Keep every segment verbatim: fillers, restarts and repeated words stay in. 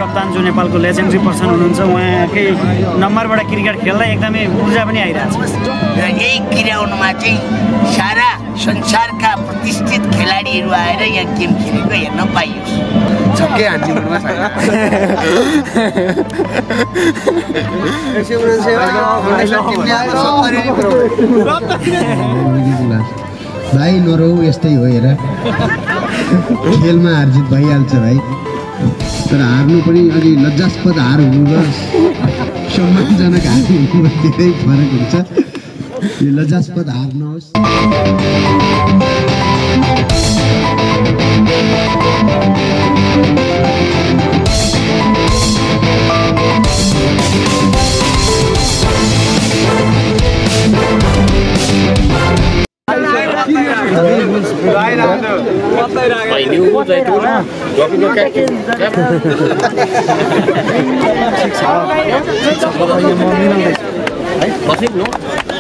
कप्तान जो नेपालको लेजेन्डरी पर्सन हुनुहुन्छ उहाँकै नम्बरबाट क्रिकेट खेल्दा एकदमै ऊर्जा पनि आइरहेछ र यही ग्राउन्डमा चाहिँ सारा संसारका प्रतिष्ठित खेलाडीहरू आएर यहाँ गेम खेलेको हेर्न पाइयोस् छक्कै हान्ने मुडमा छैन भाइ नरौ यस्तै हो हेर खेलमा हारजित भइहाल्छ भाइ तर हार्नु पनि अलि लज्जास्पद हार हुनु र सम्मानजनक हार हुनुमा धेरै फरक हुन्छ यो लज्जास्पद हार नहोस् I knew what I told you. Dropping your captain. Nothing, no?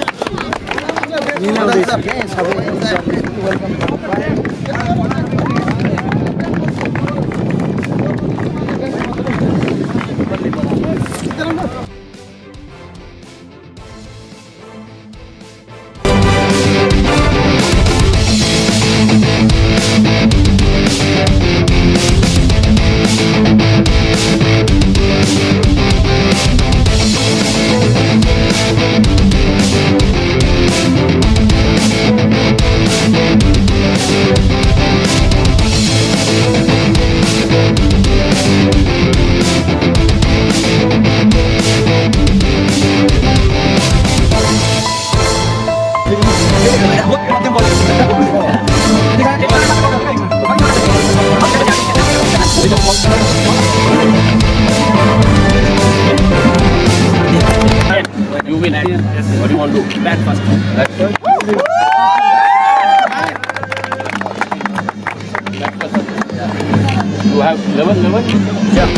You win. Yes. What do you want to do? Bat first. Bat first. Bat first. You have eleven, eleven? Yeah.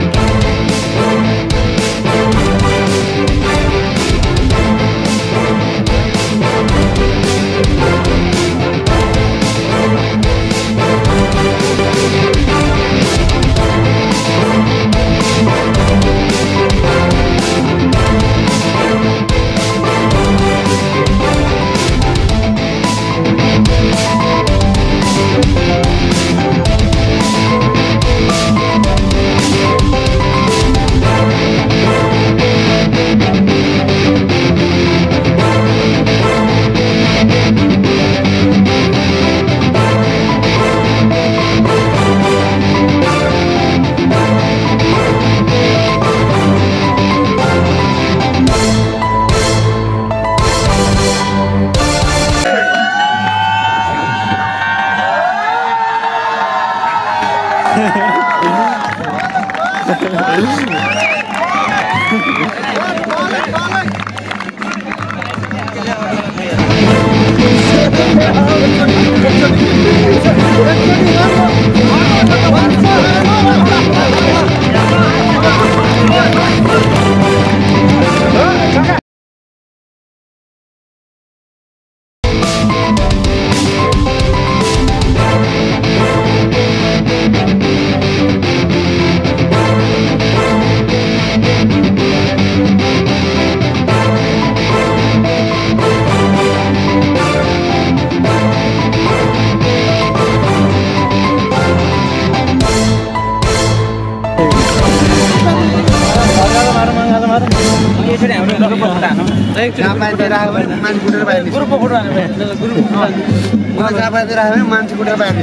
मान्छे कुटेर बाहिर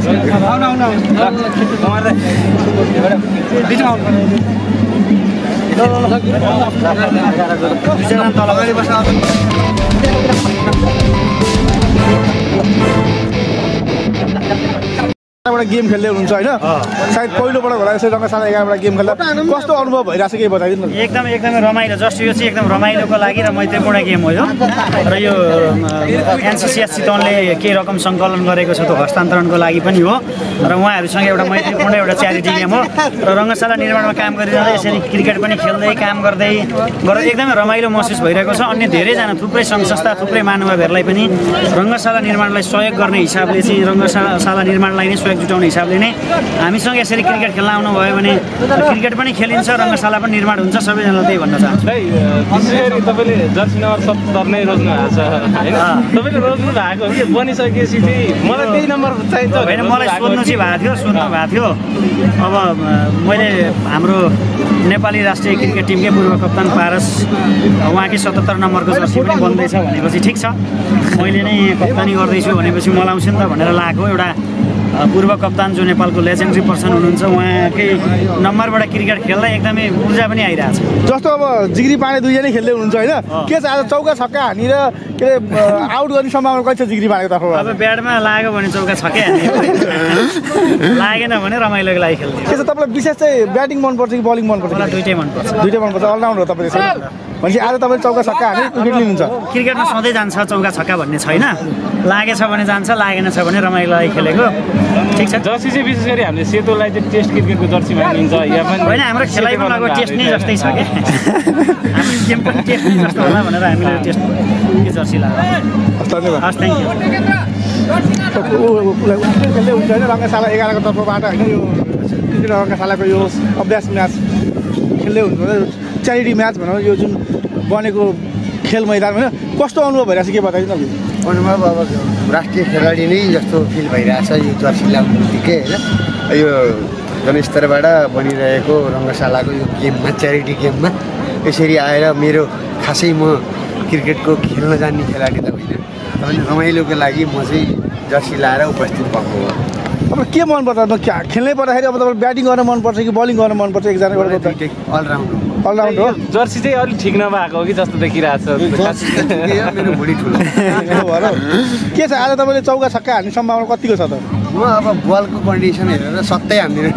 game खेल्दै हुनुहुन्छ हैन सायद पहिलोपल्ट होला यसरी रङ्गशाला एघारबाट गेम खेल्दा कस्तो अनुभव भइरहेछ के बताइदिनु न एकदम एकदमै रमाइलो जस्ट यो चाहिँ एकदम रमाइलोको लागि र मैत्रीपूर्ण गेम हो यो र यो एनसीसीएस चितवनले केही रकम सङ्कलन गरेको छ त्यो हस्तान्तरणको लागि पनि हो र उहाँहरूसँग एउटा मैत्रीपूर्ण एउटा च्यारिटी गेम हो र रङ्गशाला निर्माणमा काम गरिरहँदै यसरी क्रिकेट पनि खेल्दै काम गर्दै गर्दा एकदमै रमाइलो महसुस भइरहेको छ अन्य धेरैजना थुप्रै सङ्घ संस्था थुप्रै महानुभावहरूलाई पनि रङ्गशाला निर्माणलाई सहयोग गर्ने हिसाबले चाहिँ रङ्गशाला निर्माणलाई नै सहयोग जुटाउने हिसाबले नै हामीसँग यसरी क्रिकेट खेल्न आउनुभयो भने क्रिकेट पनि खेलिन्छ, रङ्गशाला पनि निर्माण हुन्छ। सबैजनालाई त्यही भन्न चाहन्छु। विशेष गरी तपाईँले जर्सी नम्बर सत्तर नै रोज्नु भएको छ होइन? तपाईँले रोज्नु भएको हो कि बनिसकेपछि चाहिँ मलाई त्यही नम्बर चाहिन्छ होइन, मलाई सोध्नु चाहिँ भएको थियो सोध्नु भएको थियो अब मैले हाम्रो नेपाली राष्ट्रिय क्रिकेट टिमकै पूर्व कप्तान पारस उहाँकै सतहत्तर नम्बरको जर्सी पनि बन्दैछ भनेपछि ठिक छ, मैले नै कप्तानी गर्दैछु भनेपछि मलाई आउँछ नि त भनेर लागेको। एउटा पूर्व कप्तान जो नेपालको लेजेन्डरी पर्सन हुनुहुन्छ उहाँकै नम्बरबाट क्रिकेट खेल्दा एकदमै ऊर्जा पनि आइरहेछ। जस्तो अब जिग्री पाण्डे दुईजनै खेल्दै हुनुहुन्छ होइन, के छ आज चौका छक्का हानेर के अरे आउट गर्ने सम्भावना कति छ जिग्री पाण्डेको तर्फबाट? अब ब्याटमा लाग्यो भने चौका छक्कै हाने, लागेन भने रमाइलोको लागि खेल्ने। के छ तपाईँलाई विशेष चाहिँ ब्याटिङ मनपर्छ कि बलिङ मनपर्छ? मलाई दुइटै मनपर्छ। दुइटै मनपर्छ, अलराउन्डर हो तपाईँ भनेपछि आज तपाईँले चौका छक्का हाने विकेट लिनुहुन्छ? क्रिकेटमा सधैँ जान्छ चौका छक्का भन्ने छैन, लागेछ भने जान्छ, लागेन छ भने रमाइलो लागि खेलेको ठिक छ। जर्सी चाहिँ विशेष गरी हामीले सेतोलाई चाहिँ टेस्ट क्रिकेटको जर्सी भनिन्छ या पनि होइन, हाम्रो खेलाइ पनि लगभग टेस्ट नै जस्तै छ क्या, हाम्रो गेम पनि टेस्ट नै जस्तो होला भनेर हामीले टेस्ट के जर्सी लाग्यो। धन्यवाद, हस्, थ्याङ्क यू। खेल्दै हुन्छ होइन रङ्गशाला एघारको तर्फबाट होइन, यो क्रिकेट रङ्गशालाको यो अभ्यास म्याच खेल्दै हुन्छ, च्यारिटी म्याच भनौँ, यो जुन बनेको खेल मैदान होइन कस्तो अनुभव भइरहेछ के बताइदिनु न? अनुभव अब राष्ट्रिय खेलाडी नै जस्तो फिल भइरहेछ यो जर्सी लगाउनु बित्तिकै होइन। यो जनस्तरबाट बनिरहेको रङ्गशालाको यो गेममा, च्यारिटी गेममा यसरी आएर मेरो खासै म क्रिकेटको खेल्न जान्ने खेलाडी त होइन, अनि रमाइलोको लागि म चाहिँ जर्सी लाएर उपस्थित भएको हो। अब के मनपर्छ खेल्नै पर्दाखेरि? अब तपाईँलाई ब्याटिङ गर्न मनपर्छ कि बलिङ गर्न मनपर्छ? एकजना अलराउन्ड अलराउन्ड हो। जर्सी चाहिँ अलिक ठिक नभएको हो कि जस्तो देखिरहेको छ। मेरो भुँडी ठुलो के छ आज तपाईँले चौका छक्का हान्ने सम्भावना कतिको छ त? म अब बलको कन्डिसन हेरेर सत्तै हान्दिनँ,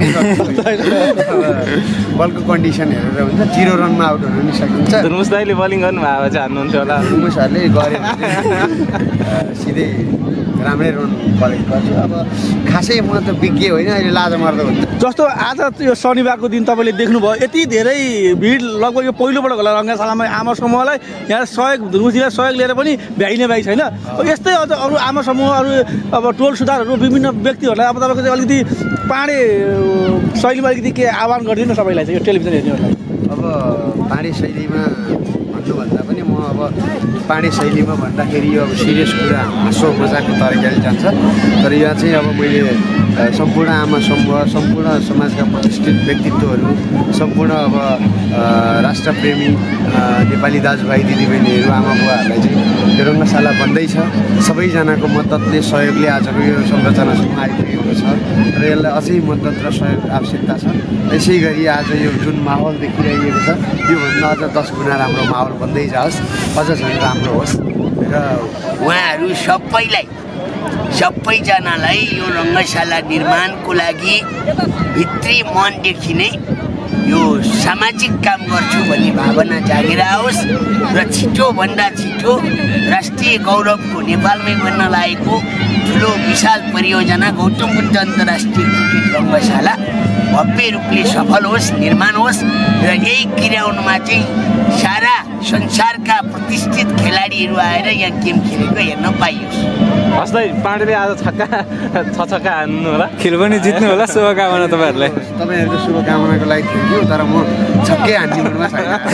बलको कन्डिसन हेरेर हुन्छ। जिरो रनमा आउट हुन नि सकिन्छ। धुर्मुस दाइले बलिङ गर्नुभएको भए चाहिँ हान्नुहुन्थ्यो होला। धुर्मुसहरूले गऱ्यो सिधै राम्रै रन कलेक्ट गर्छु। अब खासै म त विज्ञ होइन, अहिले लाज मर्दो हुन्छ। जस्तो आज यो शनिबारको दिन तपाईँले देख्नुभयो यति धेरै भिड, लगभग यो पहिलोपटक होला रङ्गशालामा आमा समूहलाई यहाँ सहयोग धुर्मुसीलाई सहयोग लिएर पनि भ्याइने भ्याइ छैन। यस्तै अझ अरू आमा समूह, अरू अब टोल सुधारहरू, विभिन्न व्यक्तिहरूलाई अब तपाईँको चाहिँ अलिकति पाहाडे शैलीमा अलिकति के आह्वान गरिदिनु सबैलाई चाहिँ यो टेलिभिजन हेर्नेहरूलाई? अब पाहाडे शैलीमा भन्नुभन्दा पनि म अब पाहाडे शैलीमा भन्दाखेरि यो अब सिरियस कुरा हाँसो मजाको तरिकाले जान्छ। तर यहाँ चाहिँ अब मैले सम्पूर्ण आमा समूह, सम्पूर्ण समाजका प्रतिष्ठित व्यक्तित्वहरू, सम्पूर्ण अब राष्ट्रप्रेमी नेपाली दाजुभाइ दिदीबहिनीहरू, आमा बुवाहरूलाई चाहिँ यो रङ्गशाला बन्दैछ। सबैजनाको मद्दतले, सहयोगले आजको यो संरचनासम्म आइपुगेको छ र यसलाई अझै मद्दत र सहयोग आवश्यकता छ। यसै गरी आज यो जुन माहौल देखिरहेको छ योभन्दा अझ दस गुणा राम्रो माहौल बन्दै जाओस्, अझ झन् राम्रो होस् र उहाँहरू सबैलाई सबैजनालाई यो रङ्गशाला निर्माणको लागि भित्री मनदेखि नै यो सामाजिक काम गर्छु भन्ने भावना जागेर आओस् र छिटोभन्दा छिटो राष्ट्रिय गौरवको नेपालमै बन्न लागेको ठुलो विशाल परियोजना गौतम बुद्ध अन्तर्राष्ट्रिय क्रिकेट रङ्गशाला भव्य रूपले सफल होस्, निर्माण होस् र यही क्रियाउनमा चाहिँ सारा संसारका प्रतिष्ठित खेलाडीहरू आएर यहाँ गेम खेलेको हेर्न पाइयोस्। हस् दाइ, पाण्डेले आज छक्का छ छक्का हान्नु होला, खेल पनि जित्नु होला। शुभकामना तपाईँहरूलाई। तपाईँहरूको शुभकामनाको लागि थ्याङ्क यू। तर म छक्कै हान्ने मुडमा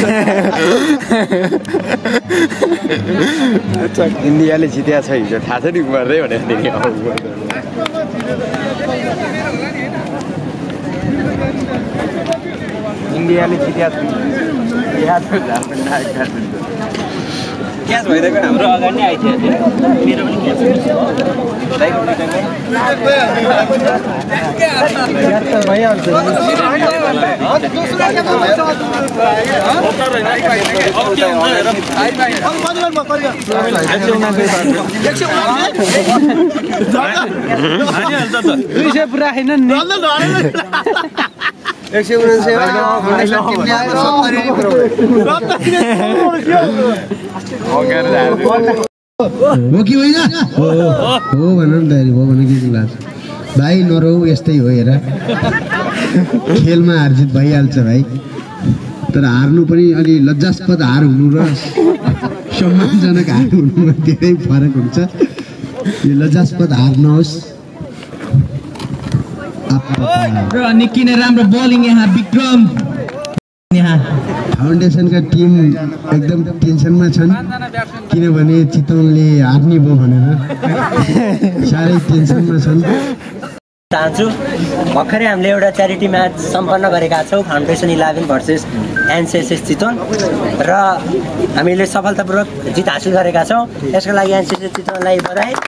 छैन। इन्डियाले जितेको छ हिजो, थाहा छ नि गर्दै भनेर इन्डियाले जितेको क्याच भइदिएको हाम्रो अगाडि नै आइथ्यो। मेरो पनि क्याच भइहाल्छ। दुई सय पुरा होइन नि, एक सय उनासी हो कि होइन? हो भन न दाइ, हो भने के लाग्छ भाइ? नरौ, यस्तै हो हेर, खेलमा हारजित भइहाल्छ भाइ। तर हार्नु पनि अलि लज्जास्पद हार हुनु र सम्मानजनक हार हुनुमा धेरै फरक हुन्छ। यो लज्जास्पद हार नहोस्। आप्पा। र निकै नै राम्रो बलिङ यहाँ विक्रम यहाँ फाउन्डेसनका टिम एकदम टेन्सनमा छन् किनभने चितवनले हार्ने भयो भनेर साह्रै टेन्सनमा छन्। चाहन्छु भर्खरै हामीले एउटा च्यारिटी म्याच सम्पन्न गरेका छौँ foundation eleven versus NCSS Chitwan र हामीले सफलतापूर्वक जित हासिल गरेका छौँ। यसको लागि एनसिएसएस चितवनलाई बधाई।